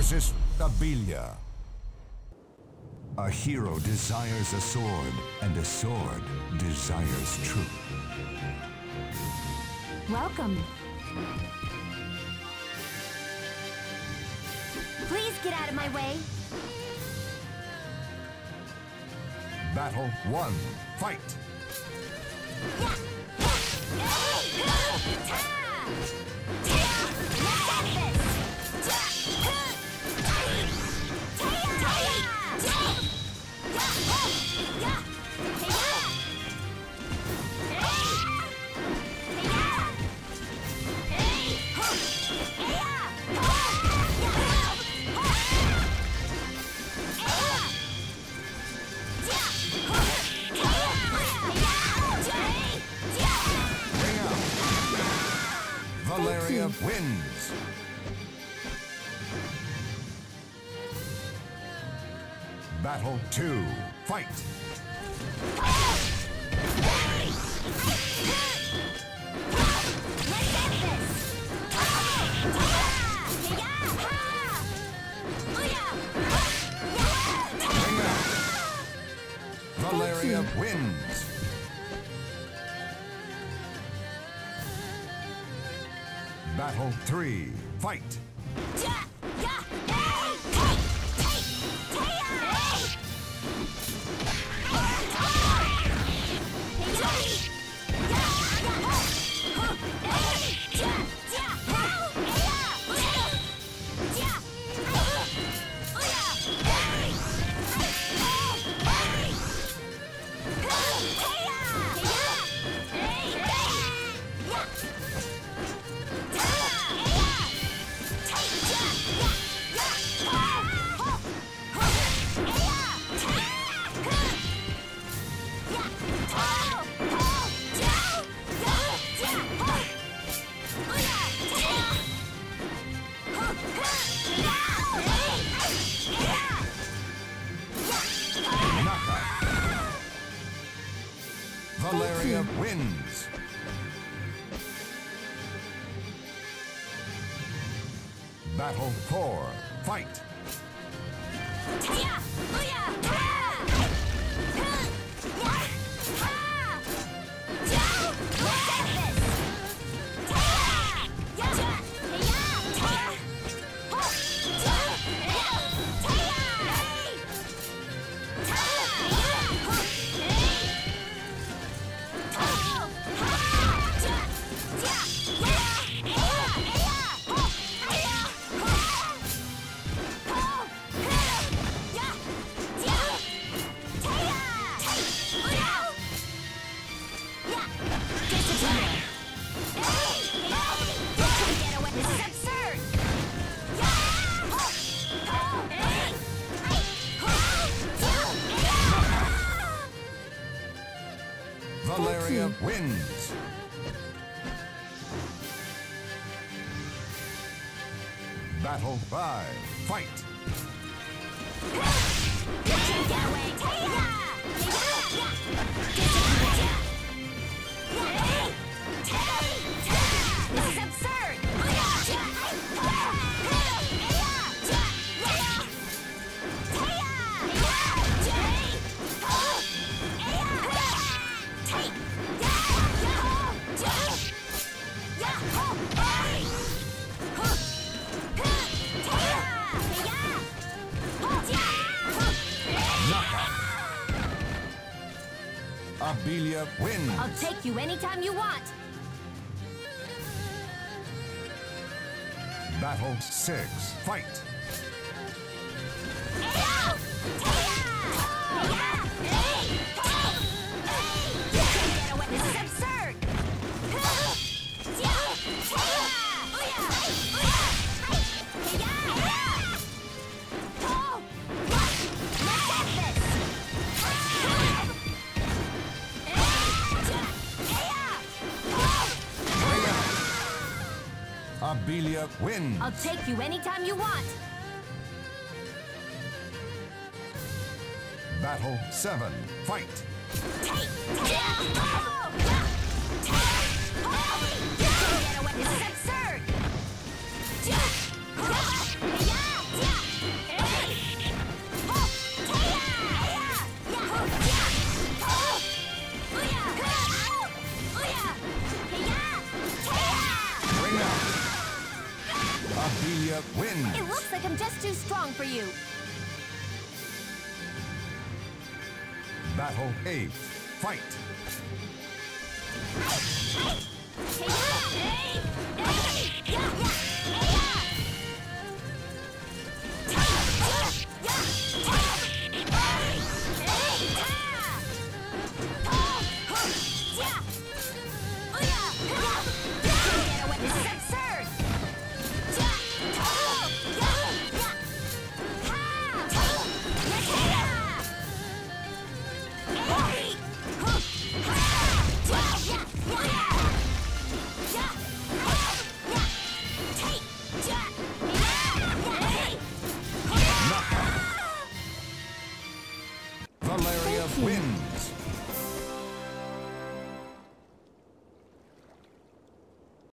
versus Abilia. A hero desires a sword, and a sword desires truth. Welcome. Please get out of my way. Battle 1. Fight! Valeria wins. Battle 2. Fight! Valeria wins. Battle 3. Fight! Valeria wins. Battle 4. Fight! Valeria wins. Battle 5. Fight! This is absurd! Abilia wins. I'll take you anytime you want. Battle 6. Fight! This is absurd! Abilia wins. I'll take you anytime you want. Battle 7. Fight! This is absurd! like I'm just too strong for you. Battle 8. Fight! Hey, hey, hey, yeah, yeah.